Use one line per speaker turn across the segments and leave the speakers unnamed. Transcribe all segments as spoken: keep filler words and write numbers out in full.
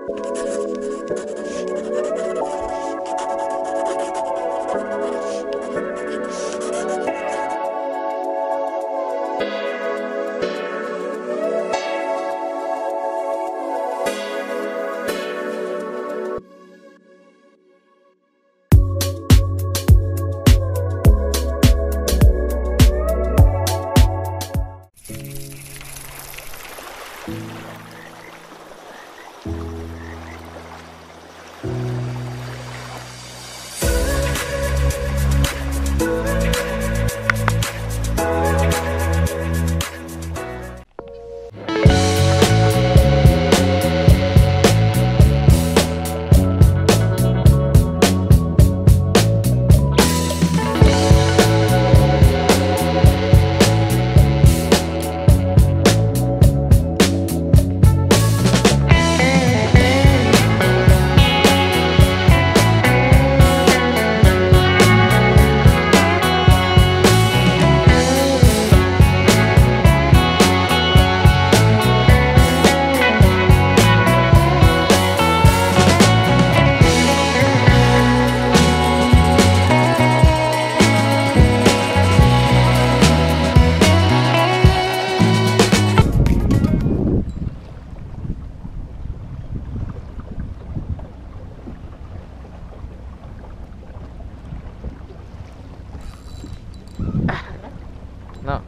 No.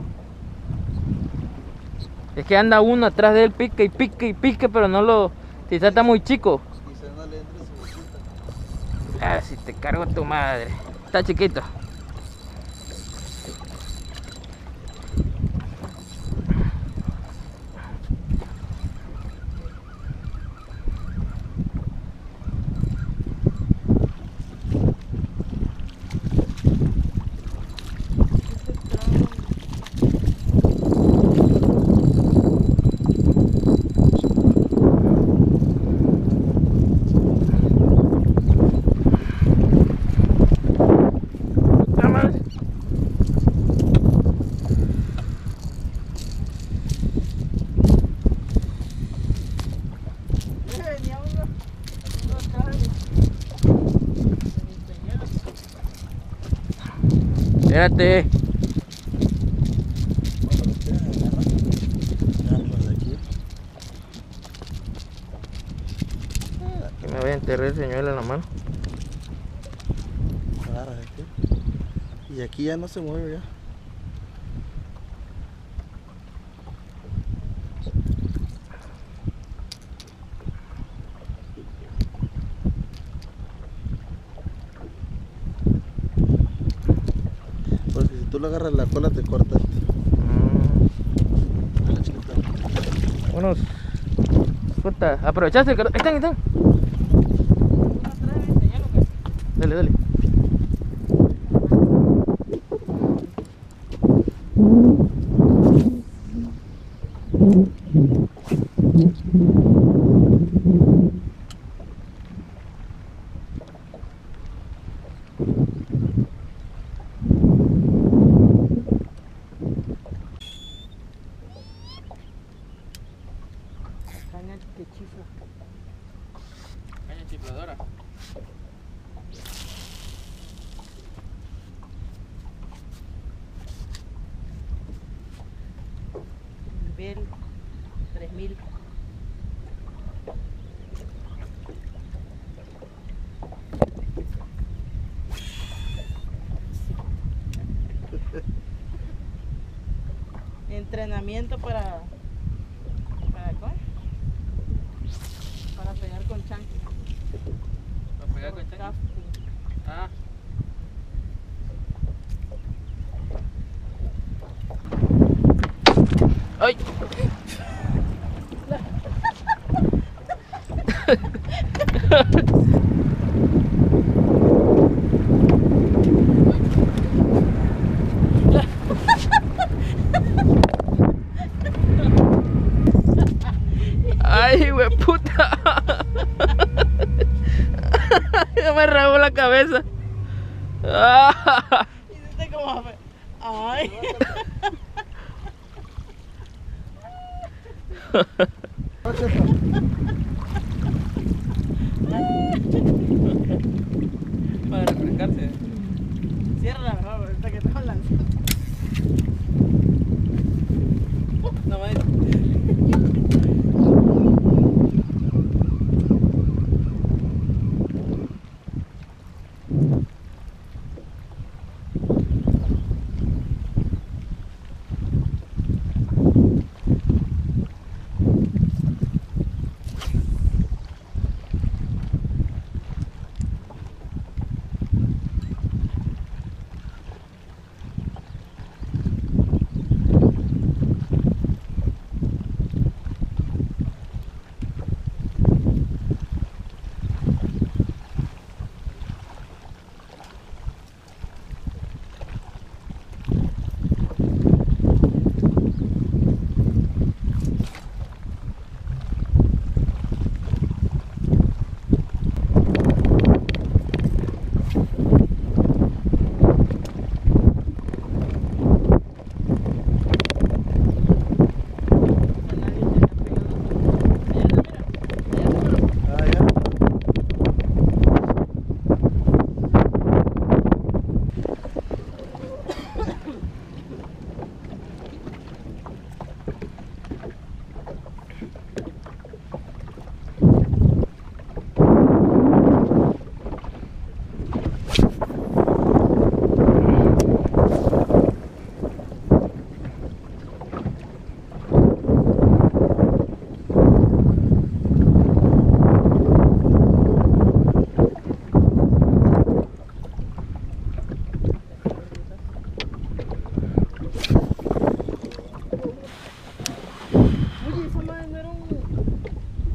Es que anda uno atrás de él, pique y pique y pique, pero no lo... Quizás está muy chico.
Quizás no le entre su bolsita.
Ah, si te cargo tu madre. Está chiquito. Espérate. Que me voy a enterrar el señuelo en la mano.
Agarra aquí. Y aquí ya no se mueve ya. Porque si tú le agarras la cola te cortas.
Mm. Unos... Puta, aprovechaste el carro. Están, están. Dale, dale.
Caña que chifla.
Caña chifladora.
Nivel tres mil. Entrenamiento para para ¿cómo? Para pegar con chanque.
¿Para pegar con chanque? Ah. ¡Ay! ¡Ay, hueputa! Ya me rabó la cabeza.
¿Hiciste como? ¡Ay!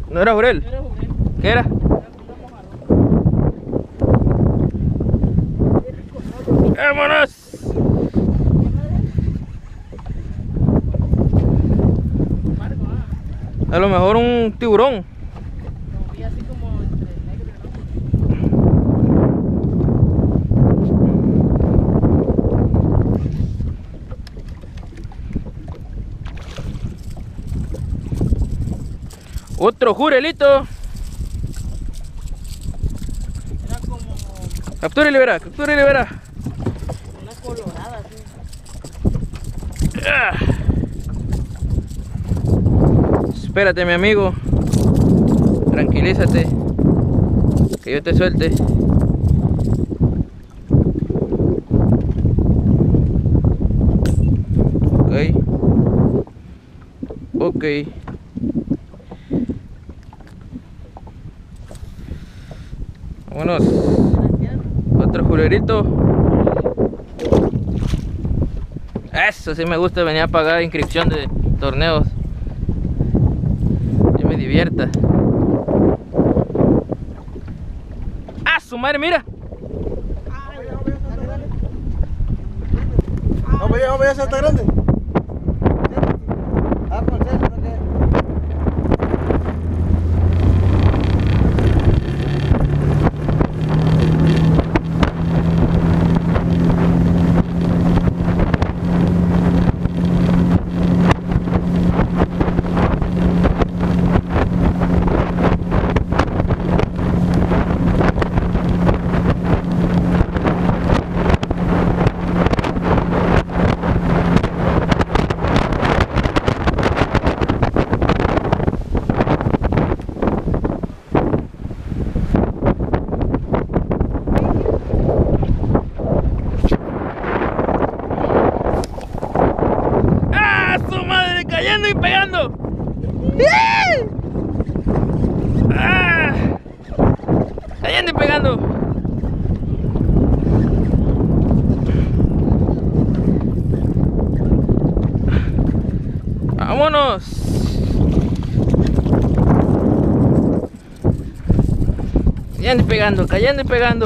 ¿No era jurel?
Era jurel.
¿Qué era?
Era mojado.
¡Vámonos!
Marco, ah.
A lo mejor un tiburón.
Lo vi así como entre negro y rojo.
Otro jurelito.
Era como
Captura y libera, captura y libera.
una colorada así.
Ah. Espérate, mi amigo. Tranquilízate. Que yo te suelte. Ok. Ok. Vámonos. Otro julerito. Eso sí me gusta, venir a pagar inscripción de torneos. Yo me divierta. ¡Ah, su madre, mira!
Vamos allá, vamos allá, ya está grande. Ah, por ser, ¿no qué?
Cayendo y pegando. ¡Ah! Cayendo y pegando. Vámonos. Cayendo y pegando, cayendo y pegando.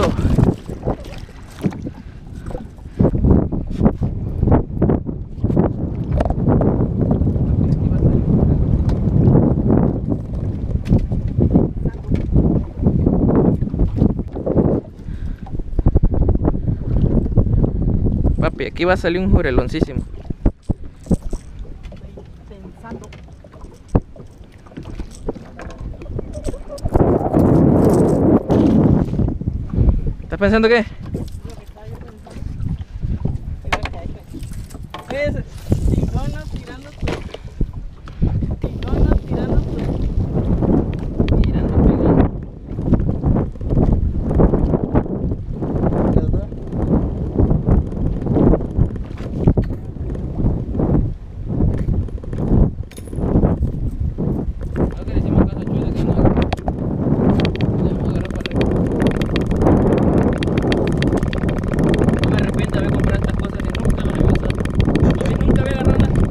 Papi, aquí va a salir un jureloncísimo.
Estoy pensando.
¿Estás pensando qué?
Lo que estaba yo pensando. Iba a caer. Es tigonas tirando su. Tigonas tirando su.
Tirando, pegando.
¿Ya está?
Creo que le hicimos caso a Chuy que no. Le vamos a agarrar para arriba. No me arrepiento de haber comprado estas cosas que nunca me había usado. Porque nunca había agarrado nada.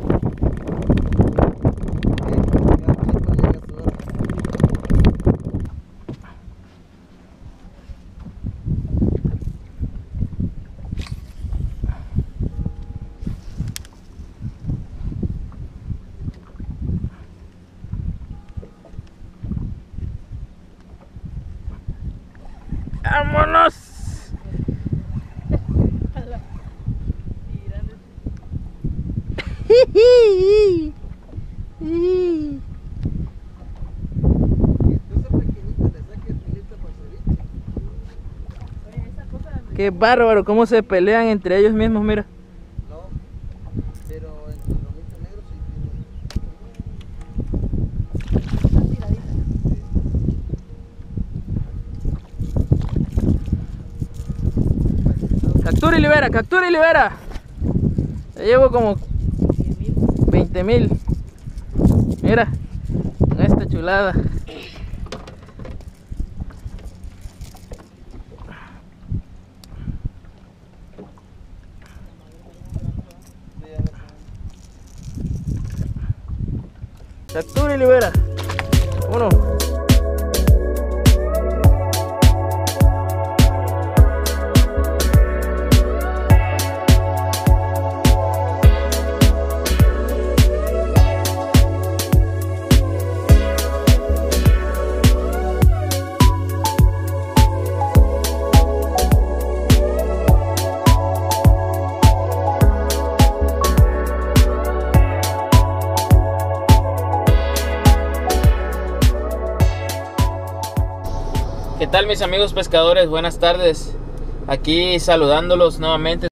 ¡Vámonos!
Tirando.
Esa pequeñita le saque el filito para ceviche.
Oye, esa cosa.
¡Qué bárbaro! ¿Cómo se pelean entre ellos mismos? Mira.
No, pero entre los lomitos negros sí
Está tiradita.
Captura y libera, captura y libera. Ya llevo como
diez mil.
veinte mil. Mira, con esta chulada. Captura y libera. Vámonos. ¿Qué tal, mis amigos pescadores? Buenas tardes. Aquí saludándolos nuevamente.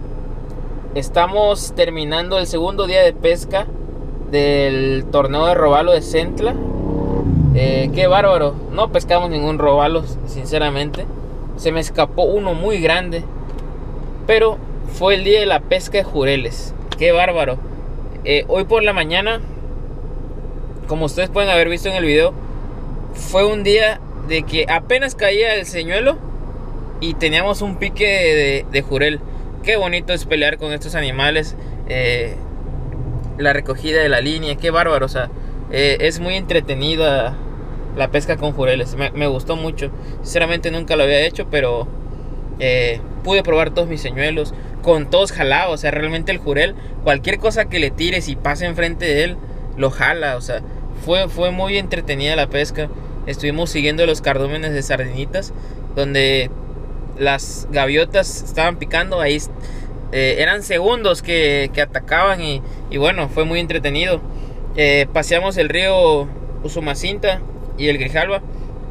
Estamos terminando el segundo día de pesca del torneo de robalo de Centla. Eh, qué bárbaro. No pescamos ningún robalo, sinceramente. Se me escapó uno muy grande. Pero fue el día de la pesca de jureles. Qué bárbaro. Eh, hoy por la mañana, como ustedes pueden haber visto en el video, fue un día de que apenas caía el señuelo y teníamos un pique de, de jurel. Qué bonito es pelear con estos animales. Eh, la recogida de la línea, qué bárbaro. O sea, eh, es muy entretenida la pesca con jureles. Me, me gustó mucho. Sinceramente nunca lo había hecho, pero eh, pude probar todos mis señuelos. Con todos jalados. O sea, realmente el jurel, cualquier cosa que le tires y pase enfrente de él, lo jala. O sea, fue, fue muy entretenida la pesca. Estuvimos siguiendo los cardúmenes de sardinitas, donde las gaviotas estaban picando. Ahí eh, eran segundos que, que atacaban y, y bueno, fue muy entretenido. Eh, paseamos el río Usumacinta y el Grijalva,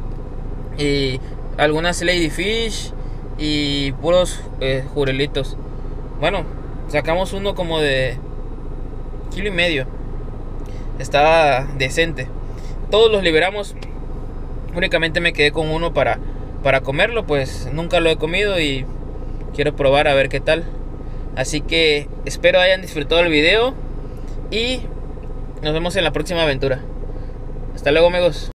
y algunas ladyfish y puros eh, jurelitos. Bueno, sacamos uno como de kilo y medio. Estaba decente. Todos los liberamos. Únicamente me quedé con uno para, para comerlo, pues nunca lo he comido y quiero probar a ver qué tal. Así que espero hayan disfrutado el video y nos vemos en la próxima aventura. Hasta luego, amigos.